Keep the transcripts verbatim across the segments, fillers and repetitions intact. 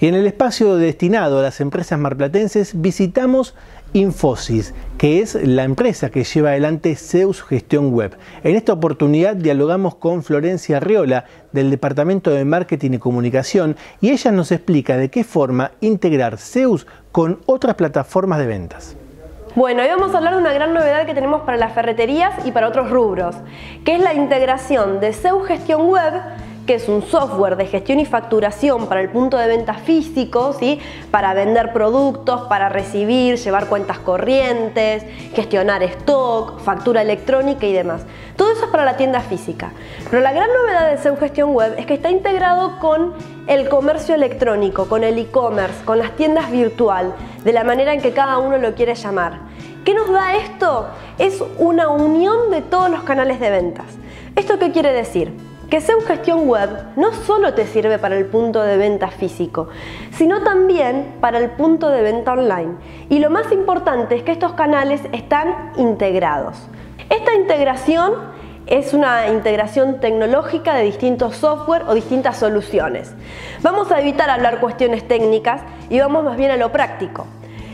Y en el espacio destinado a las empresas marplatenses visitamos Infosys, que es la empresa que lleva adelante Zeus Gestión Web. En esta oportunidad dialogamos con Florencia Arriola del Departamento de Marketing y Comunicación y ella nos explica de qué forma integrar Zeus con otras plataformas de ventas. Bueno, hoy vamos a hablar de una gran novedad que tenemos para las ferreterías y para otros rubros, que es la integración de Zeus Gestión Web, que es un software de gestión y facturación para el punto de venta físico, ¿sí? Para vender productos, para recibir, llevar cuentas corrientes, gestionar stock, factura electrónica y demás. Todo eso es para la tienda física. Pero la gran novedad de Zeus Gestión Web es que está integrado con el comercio electrónico, con el e-commerce, con las tiendas virtual, de la manera en que cada uno lo quiere llamar. ¿Qué nos da esto? Es una unión de todos los canales de ventas. ¿Esto qué quiere decir? Que Zeus Gestión Web no solo te sirve para el punto de venta físico, sino también para el punto de venta online. Y lo más importante es que estos canales están integrados. Esta integración es una integración tecnológica de distintos software o distintas soluciones. Vamos a evitar hablar cuestiones técnicas y vamos más bien a lo práctico.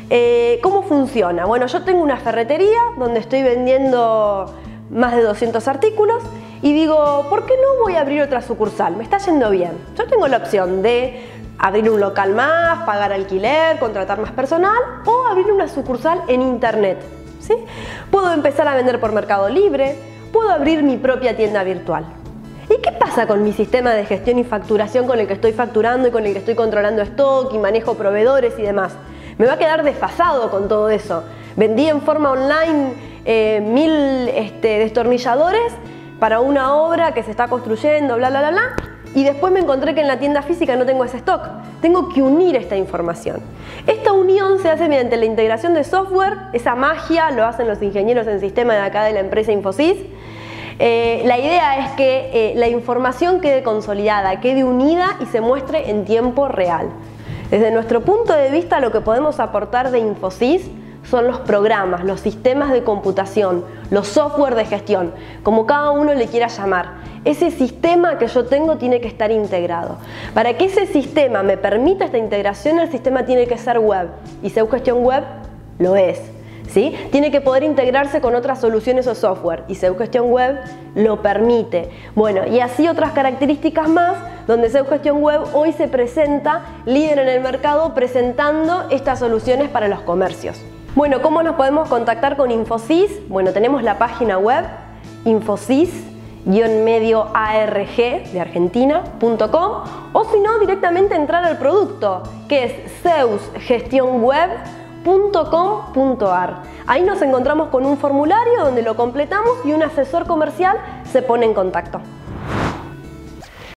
Eh, ¿Cómo funciona? Bueno, yo tengo una ferretería donde estoy vendiendo más de doscientos artículos y digo, ¿por qué no voy a abrir otra sucursal? Me está yendo bien. Yo tengo la opción de abrir un local más, pagar alquiler, contratar más personal o abrir una sucursal en internet, ¿sí? Puedo empezar a vender por Mercado Libre, puedo abrir mi propia tienda virtual. ¿Y qué pasa con mi sistema de gestión y facturación con el que estoy facturando y con el que estoy controlando stock y manejo proveedores y demás? Me va a quedar desfasado con todo eso. Vendí en forma online eh, mil este, destornilladores para una obra que se está construyendo, bla, bla, bla, bla, y después me encontré que en la tienda física no tengo ese stock. Tengo que unir esta información. Esta unión se hace mediante la integración de software, esa magia lo hacen los ingenieros en sistema de acá de la empresa Infosys. Eh, la idea es que eh, la información quede consolidada, quede unida y se muestre en tiempo real. Desde nuestro punto de vista, lo que podemos aportar de Infosys son los programas, los sistemas de computación, los software de gestión, como cada uno le quiera llamar. Ese sistema que yo tengo tiene que estar integrado. Para que ese sistema me permita esta integración, el sistema tiene que ser web, y Zeus Gestión Web lo es, ¿sí? Tiene que poder integrarse con otras soluciones o software, y Zeus Gestión Web lo permite. Bueno, y así otras características más, donde Zeus Gestión Web hoy se presenta líder en el mercado presentando estas soluciones para los comercios. Bueno, ¿cómo nos podemos contactar con Infosys? Bueno, tenemos la página web infosys guión medio arg de Argentina punto com o si no, directamente entrar al producto, que es zeus gestión web punto com punto ar. Ahí nos encontramos con un formulario donde lo completamos y un asesor comercial se pone en contacto.